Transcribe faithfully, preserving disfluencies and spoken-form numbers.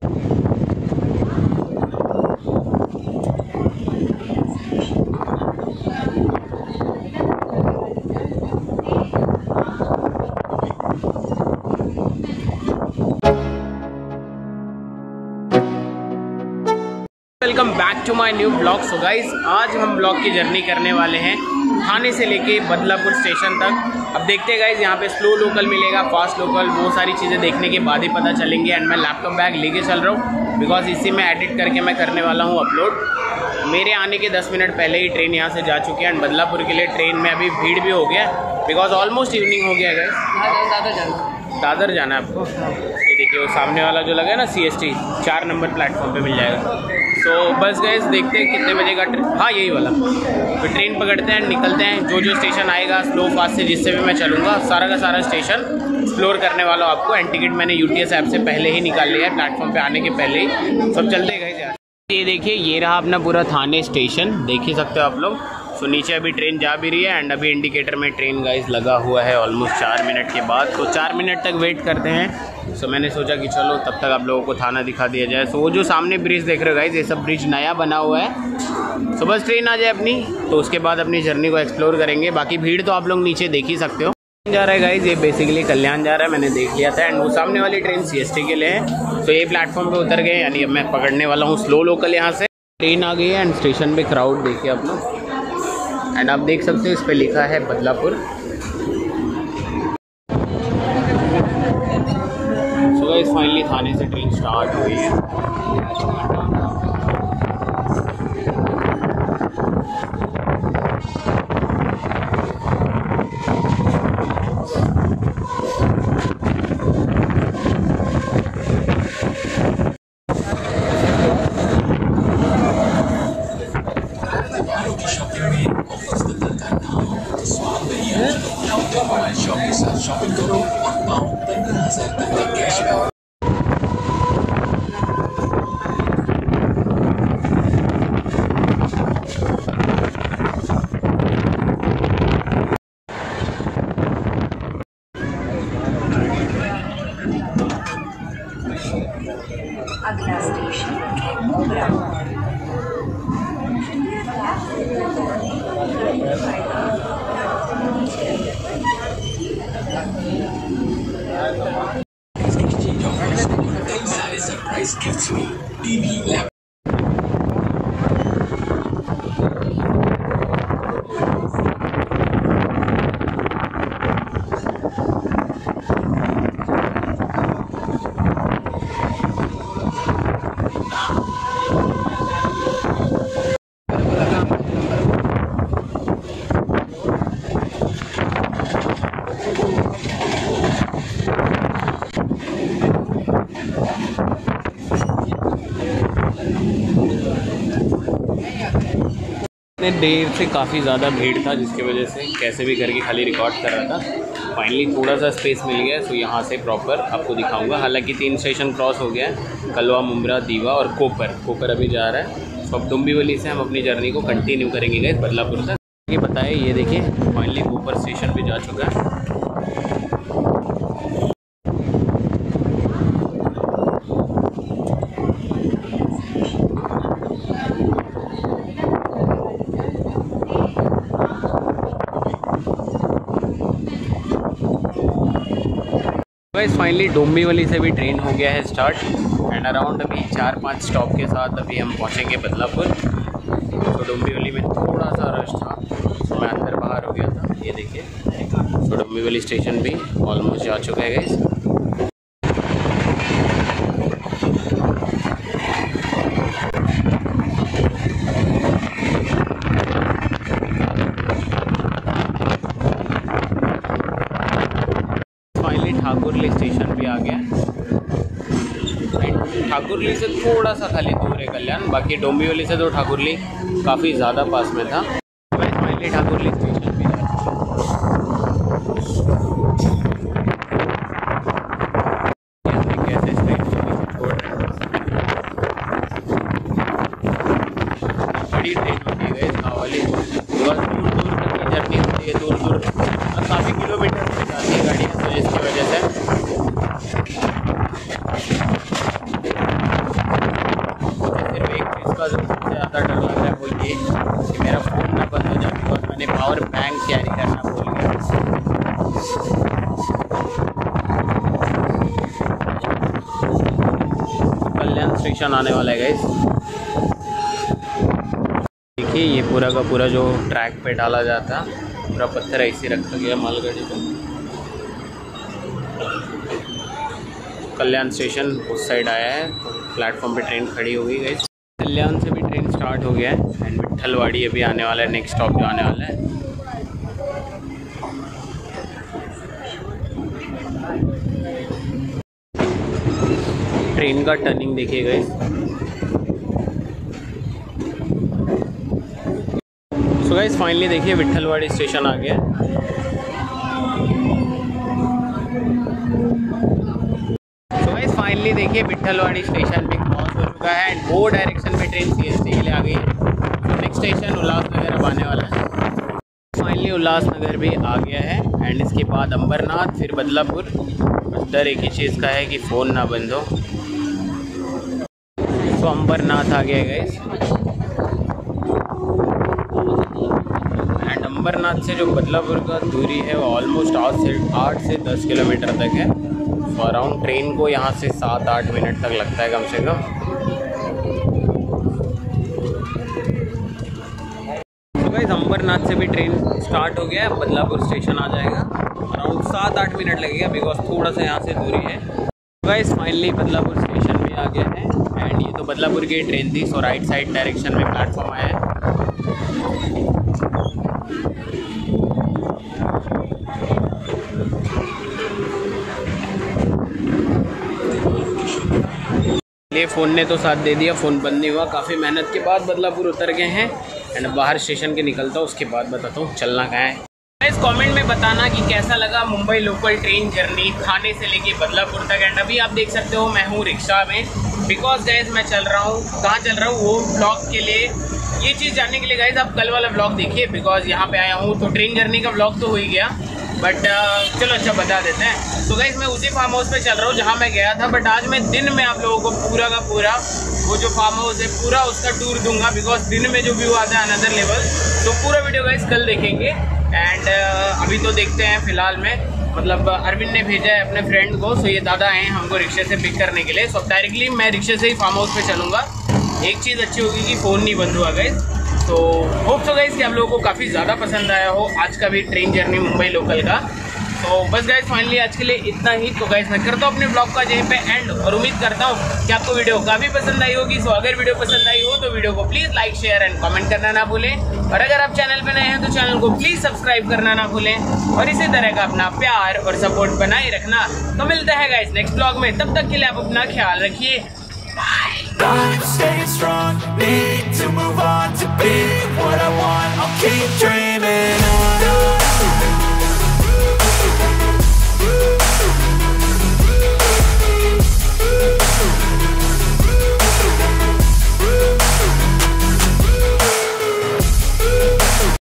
Welcome back to my new blog. So guys, आज हम blog की जर्नी करने वाले हैं थाने से लेके बदलापुर स्टेशन तक। अब देखते हैं गाइज, यहाँ पे स्लो लोकल मिलेगा, फास्ट लोकल, वो सारी चीज़ें देखने के बाद ही पता चलेंगे। एंड मैं लैपटॉप बैग लेके चल रहा हूँ बिकॉज इसी में एडिट करके मैं करने वाला हूँ अपलोड। मेरे आने के दस मिनट पहले ही ट्रेन यहाँ से जा चुकी है एंड बदलापुर के लिए ट्रेन में अभी भीड़ भी हो गया बिकॉज ऑलमोस्ट इवनिंग हो गया है गाइज। दादर जाना दादर जाना है आपको। ये देखिए वो सामने वाला जो लगा है ना सी एस टी, चार नंबर प्लेटफॉर्म पे मिल जाएगा। सो so, बस गाइस देखते हैं कितने बजे का ट्रेन, हाँ यही वाला। तो ट्रेन पकड़ते हैं, निकलते हैं। जो जो स्टेशन आएगा स्लो फास्ट से जिससे भी मैं चलूँगा, सारा का सारा स्टेशन एक्सप्लोर करने वाला हूँ आपको। एंड टिकट मैंने यू टी एस ऐप से पहले ही निकाल लिया है, प्लेटफॉर्म पे आने के पहले ही। सब चलते गए यार। ये देखिए, ये रहा अपना पूरा थाने स्टेशन, देख ही सकते हो आप लोग। सो so, नीचे अभी ट्रेन जा भी रही है एंड अभी इंडिकेटर में ट्रेन गाइस लगा हुआ है ऑलमोस्ट चार मिनट के बाद। तो चार मिनट तक वेट करते हैं। सो so, मैंने सोचा कि चलो तब तक आप लोगों को थाना दिखा दिया जाए। सो so, वो जो सामने ब्रिज देख रहे हो गाइस, ये सब ब्रिज नया बना हुआ है। सो so, बस ट्रेन आ जाए अपनी, तो उसके बाद अपनी जर्नी को एक्सप्लोर करेंगे। बाकी भीड़ तो आप लोग नीचे देख ही सकते हो। जा रहा है गाइस, ये बेसिकली कल्याण जा रहा है, मैंने देख लिया था। एंड वो सामने वाली ट्रेन सी एस टी के लिए है। तो ये प्लेटफॉर्म पर उतर गए, यानी अब मैं पकड़ने वाला हूँ स्लो लोकल। यहाँ से ट्रेन आ गई है एंड स्टेशन पर क्राउड देखिए आप लोग। एंड आप देख सकते हो इस पे लिखा है Badlapur. So guys finally Thane से ट्रेन स्टार्ट हुई है। शॉपिंग करो और पाओ पंद्रह हजार तक का कैशबैक। अगला स्टेशन मोगरा। Gives me T V lap. इतने देर से काफ़ी ज़्यादा भीड़ था, जिसकी वजह से कैसे भी करके खाली रिकॉर्ड कर रहा था। फाइनली थोड़ा सा स्पेस मिल गया, सो यहाँ से प्रॉपर आपको दिखाऊंगा। हालांकि तीन स्टेशन क्रॉस हो गया है, कलवा, मुंब्रा, दीवा और कोपर। कोपर अभी जा रहा है। सो अब डोंबिवली से हम अपनी जर्नी को कंटिन्यू करेंगे गाइस बदलापुर तक। ये बताए, ये देखिए फाइनली कोपर स्टेशन पे जा चुका है। गाइस फाइनली डोंबिवली से भी ट्रेन हो गया है स्टार्ट एंड अराउंड अभी चार पांच स्टॉप के साथ अभी हम पहुंचेंगे बदलापुर। तो डोंबिवली में थोड़ा सा रश था, तो मैं अंदर बाहर हो गया था। ये देखिए, तो डोंबिवली स्टेशन भी ऑलमोस्ट जा चुका है गाइस। ठाकुरली स्टेशन भी आ गया। ठाकुरली से थोड़ा सा खाली दूर है कल्याण, बाकी डोंबिवली से तो ठाकुरली काफ़ी ज़्यादा पास में था। मैं फाइनली ठाकुरली स्टेशन भी जा कैसे स्टेशन छोड़ रहे हैं। बड़ी ट्रेन होती है गाइस वाली, बहुत दूर दूर तक की जर्नी होती है, दूर दूर काफ़ी किलोमीटर से जाती है गाड़ी, तो जिसकी वजह से अलावा जो सबसे ज़्यादा डर लग रहा है वो ये कि मेरा फ़ोन ना बंद हो जाए, बिकॉज मैंने पावर बैंक कैरी करना भूल गया। कल्याण स्टेशन आने वाला है गाइस। देखिए ये पूरा का पूरा जो ट्रैक पे डाला जाता पूरा पत्थर ऐसे रखा गया मालगाड़ी को। कल्याण स्टेशन उस साइड आया है, तो प्लेटफॉर्म पे ट्रेन खड़ी हो गई गाइस। कल्याण से भी ट्रेन स्टार्ट हो गया है एंड विट्ठलवाड़ी अभी आने वाला है, नेक्स्ट स्टॉप जो आने वाला है। ट्रेन का टर्निंग देखिए गाइस। सो गाइस फाइनली देखिए विट्ठलवाड़ी स्टेशन आ गया है। सो गाइस फाइनली देखिए विट्ठलवाड़ी स्टेशन भी क्रॉस हो चुका है एंड वो डायरेक्शन में ट्रेन सीएसटी के लिए आ गई है। तो नेक्स्ट स्टेशन उल्लासनगर अब आने वाला है। फाइनली उल्लासनगर भी आ गया है एंड इसके बाद अंबरनाथ, फिर बदलापुर। डर एक ही चीज़ का है कि फ़ोन ना बंद हो। तो अंबरनाथ आ गया है गाइस एंड अंबरनाथ से जो बदलापुर का दूरी है वो ऑलमोस्ट आठ से आठ से दस किलोमीटर तक है। तो अराउंड ट्रेन को यहाँ से सात आठ मिनट तक लगता है कम से कम। तो गाइस अंबरनाथ से भी ट्रेन स्टार्ट हो गया है, बदलापुर स्टेशन आ जाएगा। अराउंड सात आठ मिनट लगेगा बिकॉज थोड़ा सा यहाँ से दूरी है। तो गाइस फाइनली बदलापुर स्टेशन भी आ गया है एंड ये तो बदलापुर की ट्रेन थी। सो राइट साइड डायरेक्शन में प्लेटफॉर्म आया है। ये फ़ोन ने तो साथ दे दिया, फ़ोन बंद नहीं हुआ। काफ़ी मेहनत के बाद बदलापुर उतर गए हैं एंड बाहर स्टेशन के निकलता हूँ, उसके बाद बताता हूँ चलना कहाँ है। इस कमेंट में बताना कि कैसा लगा Mumbai local train journey Thane से लेके बदलापुर तक। एंड अभी आप देख सकते हो मैं हूँ रिक्शा में, बिकॉज गाइज मैं चल रहा हूँ, कहाँ चल रहा हूँ वो ब्लॉग के लिए। ये चीज़ जानने के लिए गाइज आप कल वाला ब्लॉग देखिए, बिकॉज यहाँ पे आया हूँ। तो ट्रेन जर्नी का ब्लॉग तो हो ही गया, बट uh, चलो अच्छा बता देते हैं। तो गाइज मैं उसी फार्म हाउस पे चल रहा हूँ जहाँ मैं गया था, बट आज मैं दिन में आप लोगों को पूरा का पूरा वो जो फार्म हाउस है पूरा उसका टूर दूंगा, बिकॉज दिन में जो व्यू आता है अनदर लेवल। तो पूरा वीडियो गाइज कल देखेंगे एंड uh, अभी तो देखते हैं फिलहाल में, मतलब अरविंद ने भेजा है अपने फ्रेंड को। सो ये दादा आए हैं हमको रिक्शे से पिक करने के लिए। सो डायरेक्टली मैं रिक्शे से ही फार्म हाउस पे चलूँगा। एक चीज़ अच्छी होगी कि फ़ोन नहीं बंद हुआ गाइज। तो होप सो गाइज कि आप लोगों को काफ़ी ज़्यादा पसंद आया हो आज का भी ट्रेन जर्नी मुंबई लोकल का। तो बस गाइज फाइनली आज के लिए इतना ही। तो गाइज मैं करता हूँ अपने ब्लॉग का यहीं पे एंड, और उम्मीद करता हूँ कि आपको वीडियो काफ़ी पसंद आई होगी। सो अगर वीडियो पसंद आई हो तो वीडियो को please like share and comment करना ना भूलें, और अगर आप चैनल पे नए हैं तो चैनल को प्लीज़ सब्सक्राइब करना ना भूलें, और इसी तरह का अपना प्यार और सपोर्ट बनाए रखना। तो मिलता है गाइज नेक्स्ट ब्लॉग में, तब तक के लिए आप अपना ख्याल रखिए। I'm staying strong, need to move on to be what I want, I'll keep dreaming